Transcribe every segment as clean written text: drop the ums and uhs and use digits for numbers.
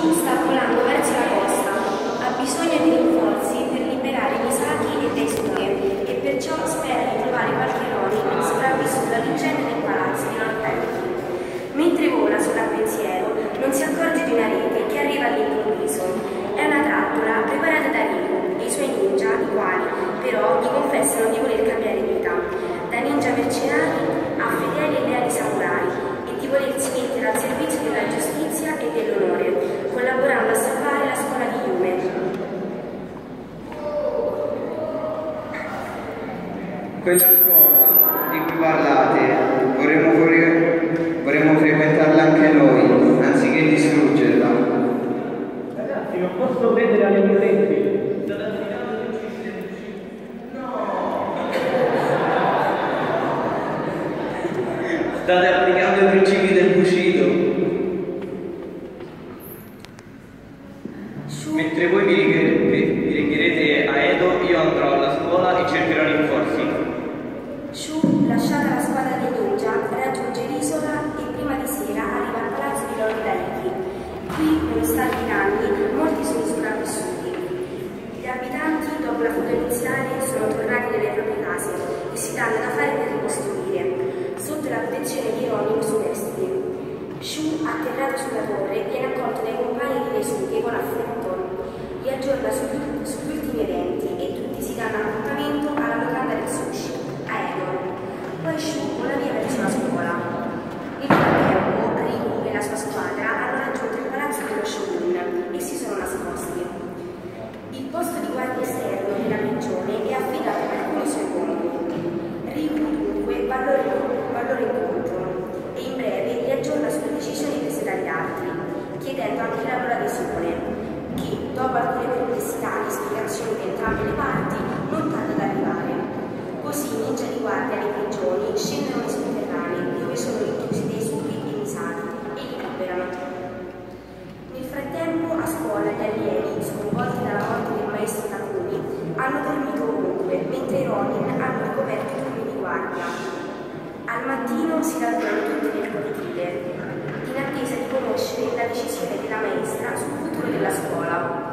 Shu sta volando verso la costa, ha bisogno di rinforzi per liberare Misaki e Daisuke e perciò spera di trovare qualche Ronin sopravvissuto all'incendio del palazzo di Lord Taiki. Mentre vola sulla pensiero, non si accorge di una rete che arriva all'improvviso. È una trappola preparata da Riku e i suoi ninja, i quali però gli confessano di voler cambiare vita, da ninja mercenari a fedeli e leali samurai, e di volersi mettere al servizio della giustizia e dell'onore, collaborando a salvare la scuola di Yume. Quella scuola di cui parlate, vorremmo frequentarla anche noi, anziché distruggerla. Ragazzi, non posso credere alle mie orecchie. State applicando i principi del Bushido. Mentre voi vi recherete a Edo, io andrò alla scuola e cercherò rinforzi. Shu, lasciata la squadra dei ninja, raggiunge l'isola e prima di sera arriva al palazzo di Lord Taiki. Qui, nonostante i danni, molti sono sopravvissuti. Gli abitanti, dopo la fuga iniziale, sono tornati nelle proprie case e si danno da fare per ricostruire, sotto la protezione di Ronin superstiti. Shu, atterrato sulla torre, viene accolto dai compagni di Daisuke con affetto. Li aggiorna sugli ultimi eventi e tutti si danno appuntamento alla locanda del sushi, a Edo. Poi Shu vola via verso la scuola. Nel frattempo, Riku e la sua squadra hanno raggiunto il palazzo dello Shogun e si sono nascosti. Il posto di guardia esterno della prigione è affidato ad alcuni suoi compiti. Riku dunque va al loro incontro e in breve li aggiorna sulle decisioni prese dagli altri, chiedendo anche la loro adesione, che, dopo alcune perplessità e spiegazioni di entrambe le parti, non tarda ad arrivare. Così i ninja di guardia alle prigioni scendono nei sotterranei, dove sono rinchiusi Daisuke e Misaki, e li liberano. Nel frattempo, a scuola, gli allievi, sconvolti dalla morte del maestro Takumi, hanno dormito ovunque, mentre i Ronin hanno ricoperto i turni di guardia. Al mattino si radunano tutti nel cortile, in attesa di conoscere la decisione della maestra sul futuro della scuola.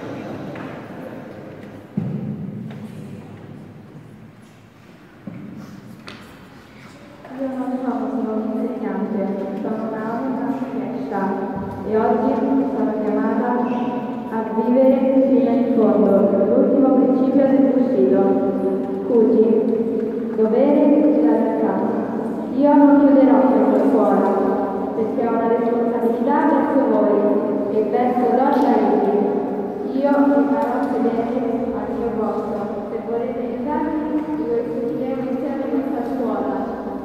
Io non sono un insegnante, sono una finestra e oggi sono chiamata a vivere fino in fondo l'ultimo principio del Bushido, Kuji, dovere e lealtà. Io non chiuderò questa scuola, perché ho una responsabilità verso voi e verso Lord Taiki. Io rimarrò fedele al mio posto. Se volete aiutarmi, ricostruiremo insieme questa scuola.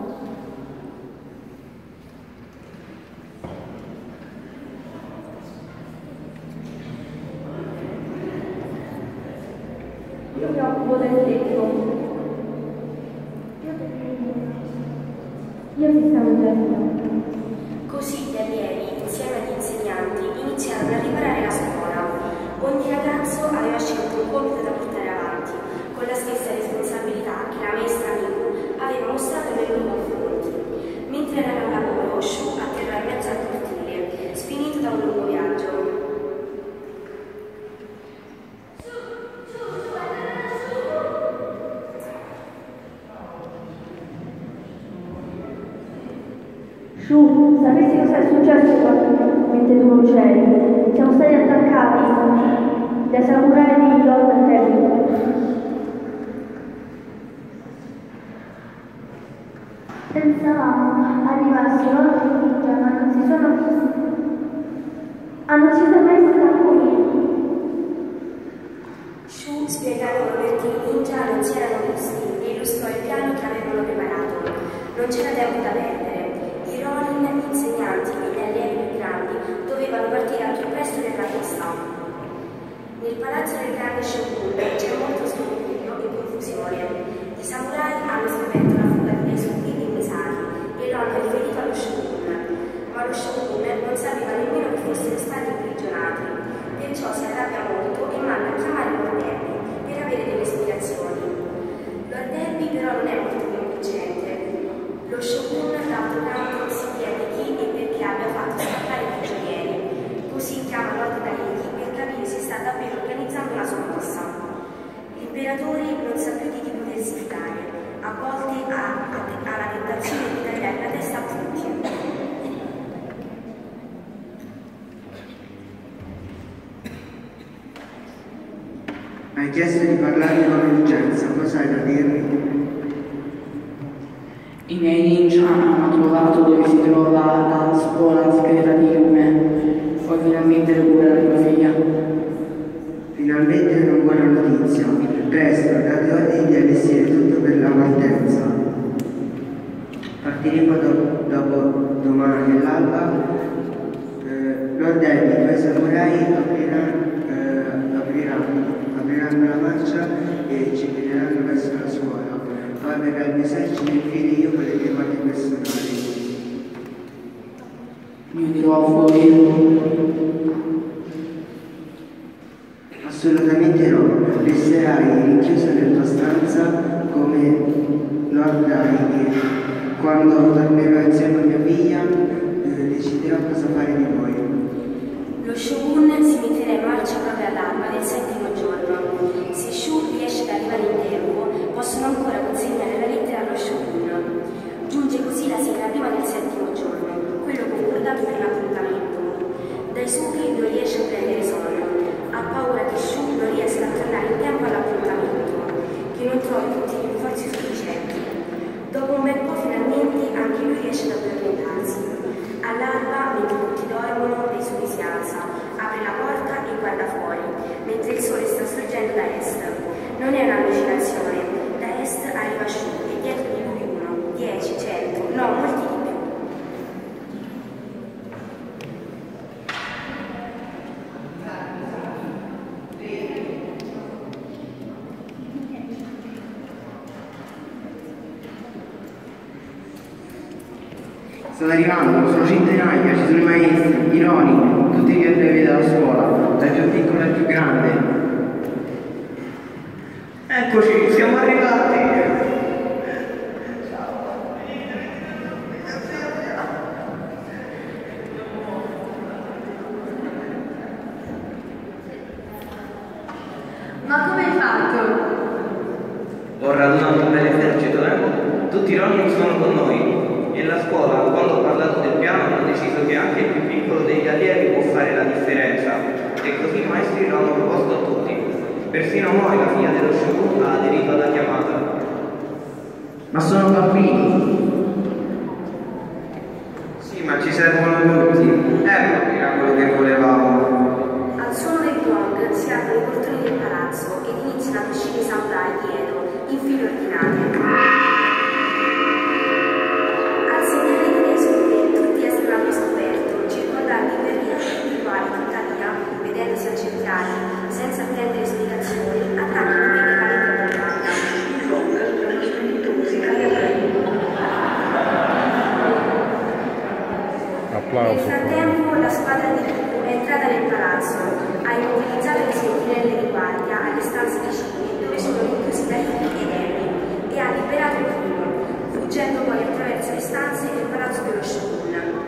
Io mi occupo del tempo. Io mi stavo dicendo. Così gli allievi, insieme agli insegnanti, iniziarono a riparare la scuola. Ogni ragazzo aveva scelto un compito da portare avanti, con la stessa responsabilità che la maestra Miku aveva mostrato nei loro confronti. Mentre era al lavoro, Shu atterrò in mezzo al cortile, sfinito da un lungo viaggio. Shu, sapessi cosa è successo mentre tu non c'eri? Siamo stati attaccati dai samurai di Lord Taiki. Pensavamo arrivassero altri ninja, ma non si sono visti. Hanno ucciso il maestro Takumi. Shu spiega loro perché i ninja non si erano visti e illustrò il piano che avevano preparato. Non c'era tempo da perdere. I Ronin, gli insegnanti e gli allievi più grandi dovevano partire al più presto per la festa. Nel palazzo del grande Shogun c'è molto scompiglio e confusione. I samurai hanno scoperto la fuga di Daisuke e Misaki e lo hanno riferito allo Shogun, ma lo Shogun non sapeva nemmeno che fossero stati imprigionati, perciò si arrabbia molto e manda a chiamare Lord Derby per avere delle spiegazioni. Lord Derby però non è molto convincente. Lo Shogun, d'altro canto, si chiede chi e perché abbia fatto scappare i prigionieri, così chiama imperatori non sa più di chi potersi fidare, a volte ha la tentazione di tagliare la testa a tutti. Hai chiesto di parlarmi con urgenza, cosa hai da dirmi? I miei ninja hanno trovato dove si trova la scuola segreta di Yume. Puoi finalmente recuperare tua figlia. Finalmente una buona notizia. Presto, date ordini di allestire tutto per la partenza. Partiremo dopo domani all'alba. Lord Eddie, i tuoi samurai apriranno la marcia e ci guideranno verso la scuola. Poi verrà il mio esercito e infine io con le mie guardie personali. Mi dirò fuori. Assolutamente no, resterai rinchiuso nella tua stanza come Lord Eddie. Quando tornerò insieme a mia figlia deciderò cosa fare di voi. Lo Shogun si metterà in marcia proprio all'alba del 7° giorno. Se Shu riesce ad arrivare in tempo, possono ancora consegnare la lettera allo Shogun. Giunge così la sera prima del 7° giorno, quello concordato per l'appuntamento. Daisuke non riesce a prendere sonno, ha paura che Shu non riesca a tornare in tempo all'appuntamento, che non trovi tutti gli rinforzi sufficienti. Dopo un bel po' finalmente anche lui riesce ad addormentarsi. All'alba, mentre tutti dormono, Daisuke si alza, apre la porta e guarda fuori, mentre il sole sta sorgendo da est. Non è un'allucinazione, da est arriva Shu e dietro di lui 1, 10, 100, no, molti di più. Stanno arrivando, sono centinaia, ci sono i maestri, i nonni, tutti gli allievi della scuola, dal più piccolo al più grande. Eccoci, siamo arrivati. Ma come hai fatto? Ho radunato un bel esercito, Tutti i nonni sono con noi. E la scuola, quando ho parlato del piano, hanno deciso che anche il più piccolo degli allievi può fare la differenza. E così i maestri lo hanno proposto a tutti. Persino noi, la figlia dello Shogun, ha aderito alla chiamata. Ma sono bambini. Sì, ma ci servono tutti. Ecco il miracolo che volevamo. Al suono del gong si aprono i portoni del palazzo ed iniziano ad uscire i samurai di Edo, in file ordinate. Vedendosi accerchiati, senza attendere spiegazioni, attaccano immediatamente la montagna. Il gong è uno strumento musicale Applauso. Nel frattempo la squadra di Riku è entrata nel palazzo, ha immobilizzato le sentinelle di guardia alle stanze vicine dove sono rinchiusi Daisuke ed Emi e ha liberato il primo, fuggendo poi attraverso le stanze del palazzo dello Shogun.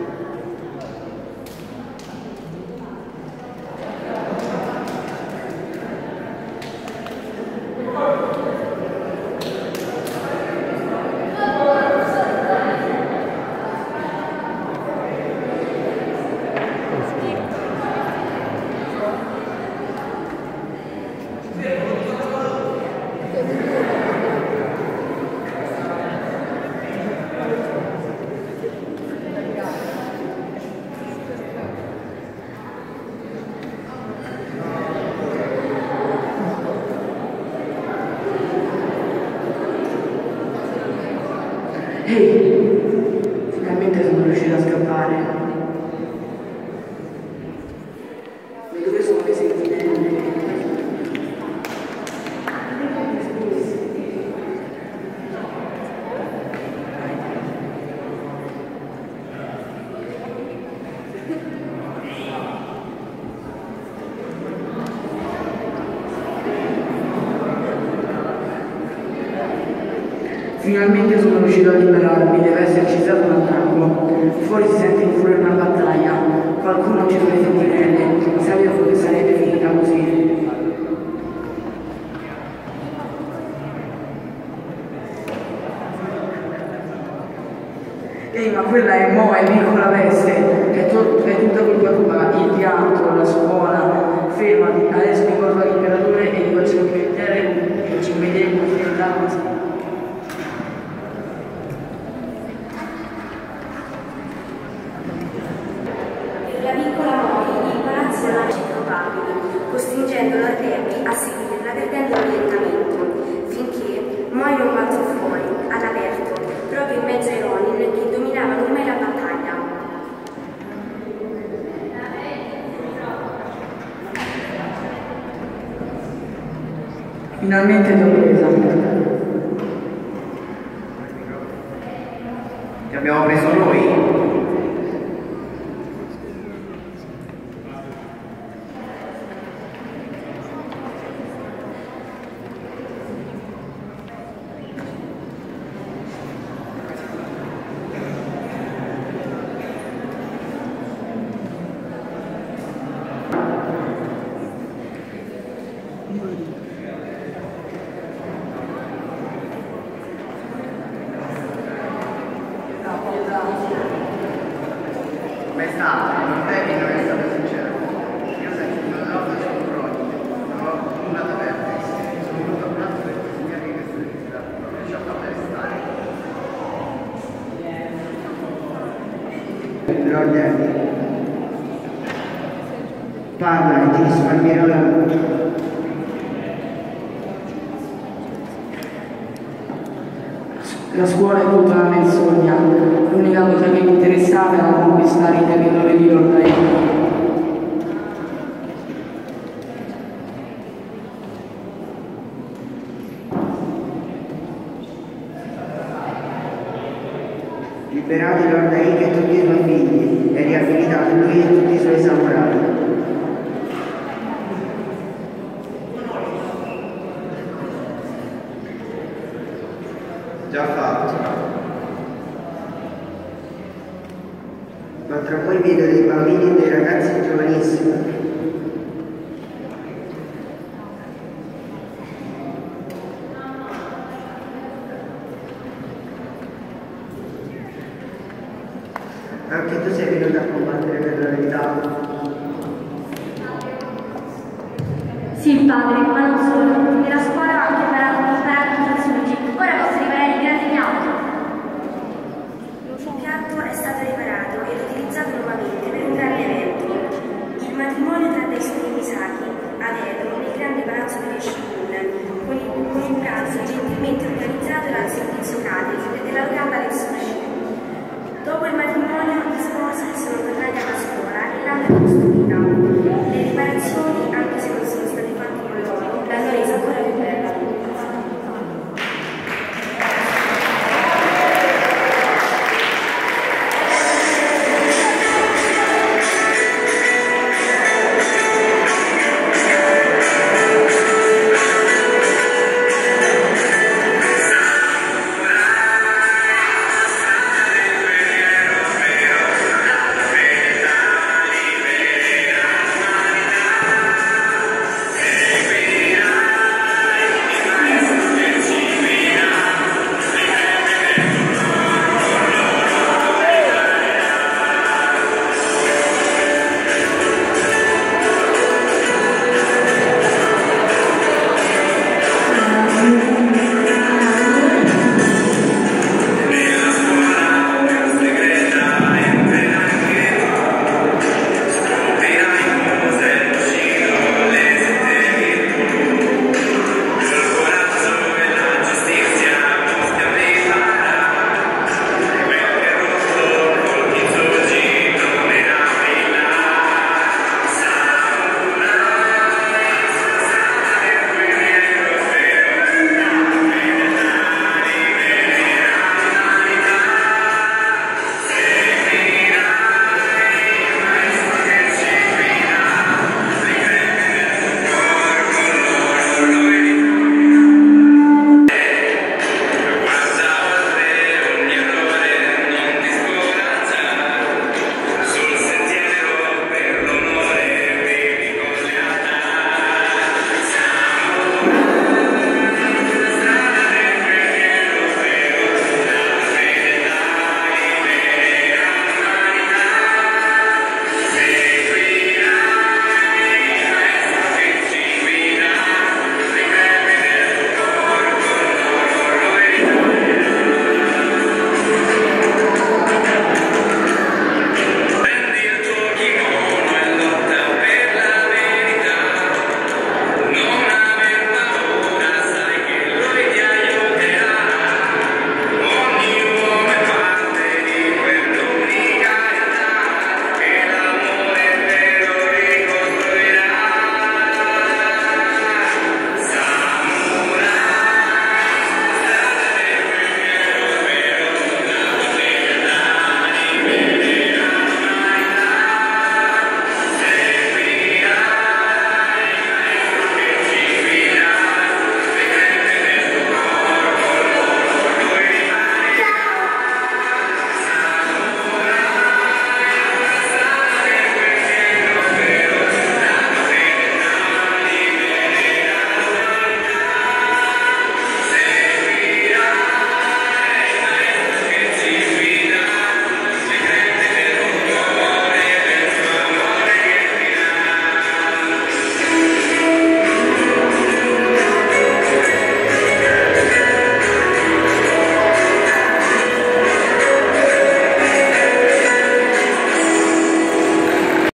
Ehi, finalmente sono riuscito a scappare. Ma dove sono le sentinelle? Finalmente sono riuscito a liberarmi, deve esserci stato un attacco. Fuori si sente il furore una battaglia. Qualcuno ha ucciso le sentinelle. Sapevo che sarebbe finita così. quella è piccola veste, è tutta colpa tua, il pianto, la scuola, fermati, adesso mi porto all'imperatore e gli faccio vedere come finirà così. Per la piccola Moi il palazzo era improbabile, costringendo Lord Henry a seguirla perdendo l'orientamento, finché Moi non balzò fuori, all'aperto, proprio in mezzo ai Ronin che dominavano ormai la battaglia. Finalmente ti ho presa. Ti abbiamo preso noi. Maestà, non devi non essere sincero. Io sento una roba sul fronte, non ho nulla da perdere. Sono venuto a pranzo per consegnarvi questa visita, non ci ho fatto restare. Lord Henry, parla e ti risparmierò la voce. La scuola è tutta una menzogna, l'unica cosa che mi interessava era conquistare il territorio di Lord Henry. Liberate Lord Henry e tutti i suoi figli e riabilitate lui e tutti i suoi samurai. Già fatto. Ma tra voi vedo dei bambini e dei ragazzi giovanissimi. Anche tu sei venuto a combattere per la verità. Sì, padre, ma non solo. Nella scuola ho anche imparato i Tsuji. Ora posso riparare il grande pianto. Il piatto è stato riparato ed utilizzato nuovamente per un grande evento, il matrimonio tra Daisuke Misaki ad Edo